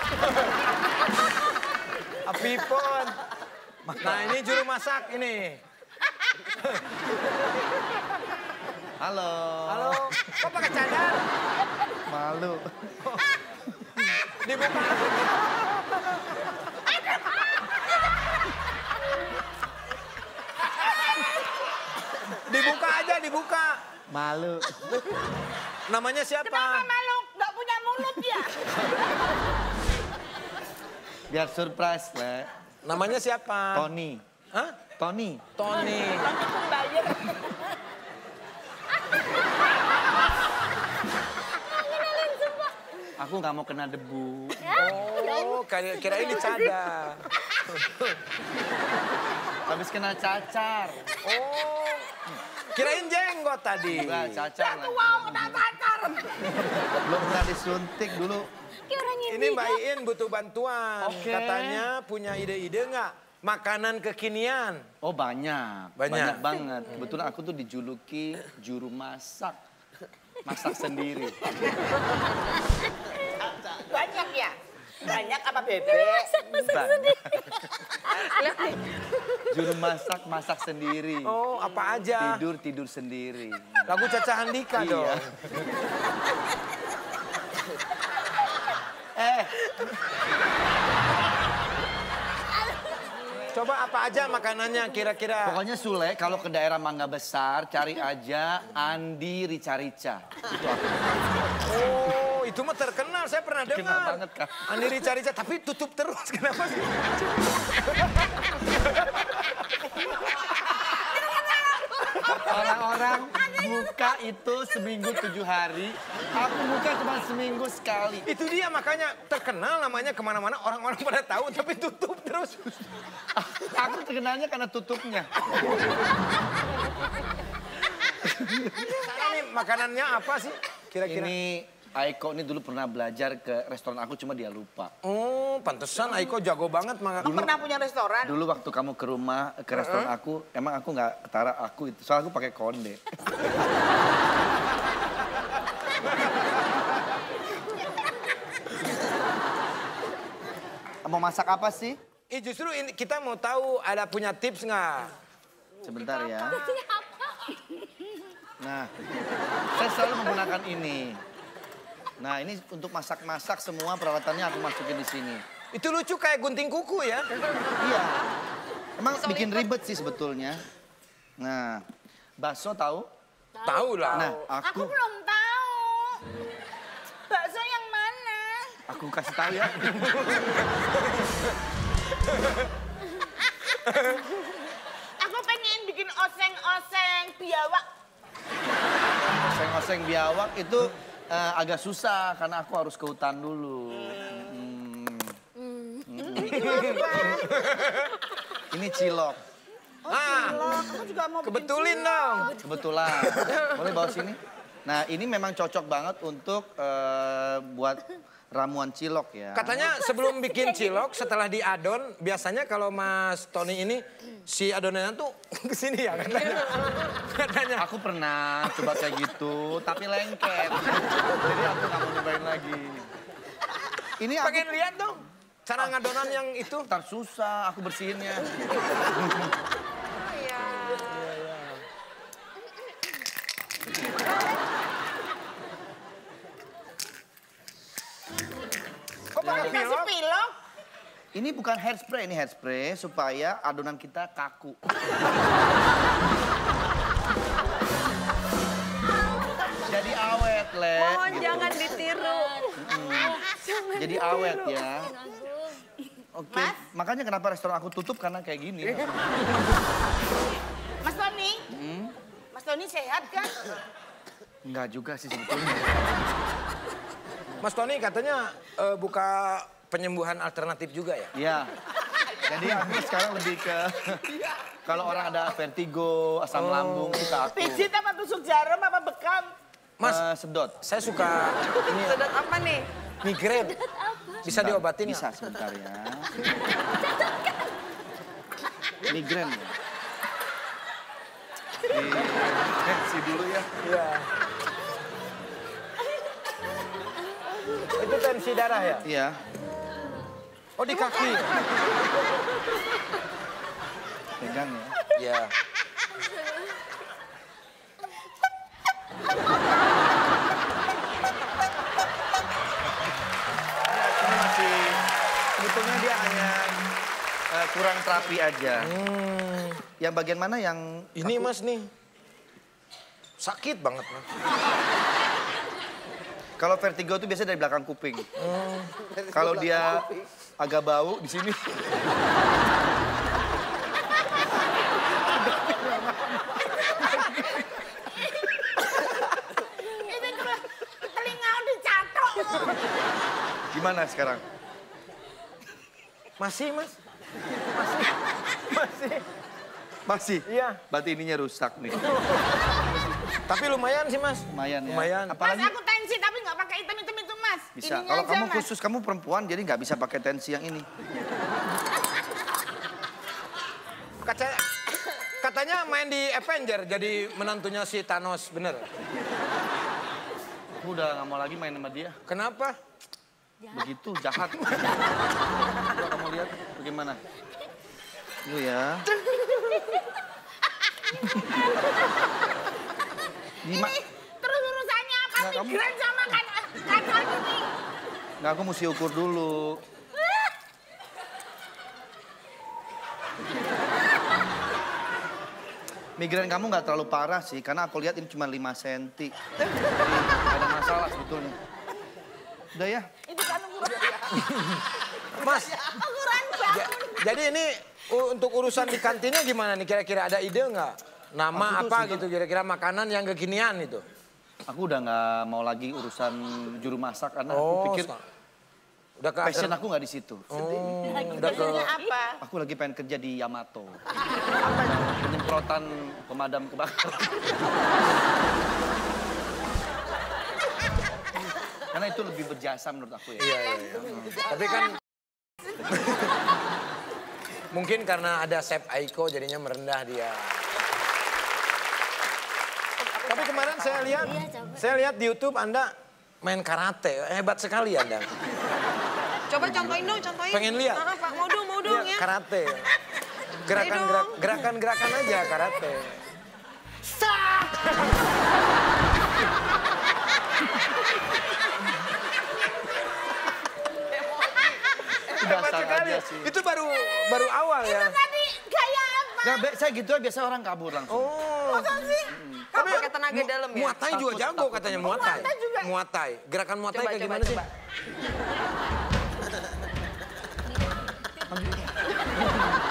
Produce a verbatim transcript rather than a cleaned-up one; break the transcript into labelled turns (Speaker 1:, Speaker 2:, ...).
Speaker 1: Apipon. Nah ini juru masak ini.
Speaker 2: Halo.
Speaker 1: Halo. Kok pakai cadar?
Speaker 2: Malu.
Speaker 1: Dibuka. Dibuka aja, dibuka.
Speaker 2: Malu.
Speaker 1: Namanya siapa?
Speaker 3: Kenapa malu? Nggak punya mulut ya?
Speaker 2: Biar surprise, Le.
Speaker 1: Namanya siapa?
Speaker 2: Tony.
Speaker 1: Hah?
Speaker 2: Tony.
Speaker 1: Tony.
Speaker 3: Tony Kumbayar.
Speaker 2: Aku nggak mau kena debu.
Speaker 1: Oh, kira kirain dicadar.
Speaker 2: Habis kena cacar.
Speaker 1: Oh, kirain jenggot tadi.
Speaker 2: Enggak, cacar lah.
Speaker 3: Wow, kena cacar.
Speaker 2: Belum pernah disuntik dulu.
Speaker 1: Ini Mbak Iin butuh bantuan.
Speaker 2: Oke.
Speaker 1: Katanya punya ide-ide nggak? Makanan kekinian.
Speaker 2: Oh banyak.
Speaker 1: Banyak.
Speaker 2: Banyak banget. Kebetulan aku tuh dijuluki juru masak. Masak sendiri.
Speaker 3: Banyak ya? Banyak apa bebek?
Speaker 2: Banyak. Juru masak, masak sendiri.
Speaker 1: Oh, apa aja?
Speaker 2: Tidur, tidur sendiri.
Speaker 1: Lagu Caca Handika
Speaker 2: Iya.
Speaker 1: dong.
Speaker 2: Eh,
Speaker 1: Coba apa aja makanannya kira-kira?
Speaker 2: pokoknya Sule kalau ke daerah Mangga Besar cari aja Andi Rica-Rica. Itu aku.
Speaker 1: Oh, itu mah terkenal. Saya pernah dengar.
Speaker 2: Terkenal banget, Kak.
Speaker 1: Andi Rica-Rica, tapi tutup terus. Kenapa sih?
Speaker 2: Orang-orang buka itu seminggu tujuh hari. Aku buka cuma seminggu sekali.
Speaker 1: Itu dia makanya terkenal namanya kemana-mana. Orang-orang pada tahu tapi tutup terus.
Speaker 2: Aku terkenalnya karena tutupnya.
Speaker 1: Sekarang nih makanannya apa sih kira-kira?
Speaker 2: Ini Aiko ini dulu pernah belajar ke restoran aku cuma dia lupa.
Speaker 1: Oh, pantesan Aiko jago banget.
Speaker 3: Kamu pernah punya restoran?
Speaker 2: Dulu waktu kamu ke rumah, ke restoran aku, emang aku nggak ketara aku itu. Soalnya aku pakai konde. Mau masak apa sih?
Speaker 1: Eh justru ini kita mau tahu ada punya tips nggak?
Speaker 2: Sebentar ya. Nah, saya selalu menggunakan ini. Nah, ini untuk masak-masak semua peralatannya aku masukin di sini.
Speaker 1: Itu lucu kayak gunting kuku ya.
Speaker 2: Iya. Emang bikin ribet sih sebetulnya. Nah, bakso tahu?
Speaker 1: Tahu lah.
Speaker 2: Nah,
Speaker 3: Aku
Speaker 2: aku
Speaker 3: belum tahu. Bakso yang mana?
Speaker 2: aku kasih tahu ya.
Speaker 3: Aku pengen bikin oseng-oseng biawak.
Speaker 2: Oseng-oseng biawak itu eh, agak susah karena aku harus ke hutan dulu. Hmm. Ini cilok.
Speaker 1: Ah,
Speaker 3: Aku juga mau bikin
Speaker 1: kebetulin dong.
Speaker 2: Kebetulan. Boleh bawa sini? Nah, ini memang cocok banget untuk eh, buat ramuan cilok ya.
Speaker 1: Katanya sebelum bikin cilok, setelah diadon, biasanya kalau Mas Tony ini, si adonannya tuh kesini ya katanya. Katanya.
Speaker 2: Aku pernah coba kayak gitu, tapi lengket. Jadi aku nggak mau nyobain lagi. Ini aku
Speaker 1: Pengen lihat dong, cara ngadonan yang itu.
Speaker 2: ntar susah, aku bersihinnya.
Speaker 1: Kok pakai
Speaker 3: Dikasih
Speaker 1: pilok?
Speaker 3: pilok.
Speaker 2: Ini bukan hairspray, ini hairspray supaya adonan kita kaku. Jadi awet, Le.
Speaker 4: Mohon
Speaker 2: Gitu.
Speaker 4: jangan ditiru.
Speaker 2: Jadi awet ya. Oke, makanya kenapa restoran aku tutup karena kayak gini.
Speaker 3: Mas Tony,
Speaker 2: Hmm,
Speaker 3: Mas Tony sehat kan?
Speaker 2: enggak juga sih sebetulnya.
Speaker 1: Mas Tony katanya eh, buka penyembuhan alternatif juga ya?
Speaker 2: Iya. Jadi aku sekarang lebih ke kalau orang ada vertigo, asam lambung itu ke aku.
Speaker 3: Pijit apa tusuk jarum apa bekam?
Speaker 1: Mas,
Speaker 2: Eh, sedot.
Speaker 1: saya suka ini ya,
Speaker 4: Sedot apa nih?
Speaker 1: migrain. Bisa
Speaker 2: Sebentar,
Speaker 1: diobatin
Speaker 2: Bisa
Speaker 1: nggak?
Speaker 2: sebentar ya. Migrain ya. Tensi dulu ya.
Speaker 1: Iya. Itu tensi darah ya?
Speaker 2: Iya.
Speaker 1: Oh di kaki.
Speaker 2: Pegang ya.
Speaker 1: Ya.
Speaker 2: Ini masih, sebetulnya dia hanya uh, kurang terapi aja.
Speaker 1: Hmm.
Speaker 2: Yang bagian mana yang...
Speaker 1: Ini
Speaker 2: aku...
Speaker 1: mas nih. Sakit banget mas.
Speaker 2: Kalau vertigo itu biasanya dari belakang kuping. Hmm. Kalau dia agak bau di sini.
Speaker 3: Ini telinga dicatok.
Speaker 2: Gimana sekarang?
Speaker 1: Masih mas. Masih. Masih.
Speaker 2: Masih?
Speaker 1: Iya.
Speaker 2: Berarti ininya rusak nih.
Speaker 1: Tapi lumayan sih mas.
Speaker 2: Lumayan ya.
Speaker 1: Lumayan.
Speaker 2: Apalagi...
Speaker 3: Mas aku tensi tapi nggak pakai item-item itu mas.
Speaker 2: Bisa.
Speaker 3: Ininya
Speaker 2: Kalau
Speaker 3: aja,
Speaker 2: kamu
Speaker 3: mas.
Speaker 2: khusus, kamu perempuan jadi nggak bisa pakai tensi yang ini.
Speaker 1: Kaca, katanya main di Avenger jadi menantunya si Thanos, bener?
Speaker 2: Aku udah nggak mau lagi main sama dia.
Speaker 1: Kenapa?
Speaker 2: Begitu, jahat. Coba kamu lihat bagaimana. Dulu ya. Lima.
Speaker 3: Ini terus urusannya apa?
Speaker 2: Nggak, kamu-
Speaker 3: Migran sama kan kanan ini.
Speaker 2: Nggak, aku mesti ukur dulu. Migrain kamu nggak terlalu parah sih, karena aku lihat ini cuma lima senti. Jadi nggak ada masalah sebetulnya. Udah ya?
Speaker 3: Itu kan ukuran.
Speaker 1: Mas,
Speaker 3: Ukuran
Speaker 1: ja-
Speaker 3: bangun.
Speaker 1: jadi ini u- untuk urusan di kantinnya gimana nih? Kira-kira ada ide nggak? Nama
Speaker 2: Aku tuh
Speaker 1: apa
Speaker 2: suka-
Speaker 1: gitu, kira-kira makanan yang kekinian itu?
Speaker 2: Aku udah nggak mau lagi urusan juru masak, karena aku
Speaker 1: Oh,
Speaker 2: pikir
Speaker 1: sa- udah ke
Speaker 2: passion aku nggak di situ.
Speaker 1: Oh, udah ke
Speaker 3: Biasanya apa?
Speaker 2: Aku lagi pengen kerja di Yamato. Penyemprotan pemadam kebakaran. Karena itu lebih berjasa menurut aku ya.
Speaker 1: Iya, iya, iya. Tapi kan mungkin karena ada Chef Aiko jadinya merendah dia. Tapi kemarin saya lihat, saya lihat di YouTube Anda main karate, hebat sekali Anda.
Speaker 4: Coba contohin dong, contohin.
Speaker 1: Pengen lihat?
Speaker 4: Ah, Pak, mau dong, mau dong
Speaker 1: Iya,
Speaker 4: ya.
Speaker 1: karate. Gerakan
Speaker 4: Ayo
Speaker 1: gerak,
Speaker 4: dong.
Speaker 1: gerakan gerakan aja karate. Hebat
Speaker 2: Dasar
Speaker 1: sekali.
Speaker 2: aja sih.
Speaker 1: Itu baru baru awal ya.
Speaker 3: Tadi gaya apa?
Speaker 2: Nah, be- saya gitu aja biasa orang kabur langsung.
Speaker 1: Oh.
Speaker 3: Masa sih?
Speaker 4: Kamu pakai tenaga dalam ya?
Speaker 1: Muay Thai juga
Speaker 2: Takut,
Speaker 1: jago
Speaker 2: takut.
Speaker 1: katanya Muay Thai.
Speaker 3: Muay Thai juga.
Speaker 1: Muay Thai. Gerakan Muay Thai
Speaker 4: Coba,
Speaker 1: kayak
Speaker 4: coba,
Speaker 1: gimana sih?
Speaker 4: coba.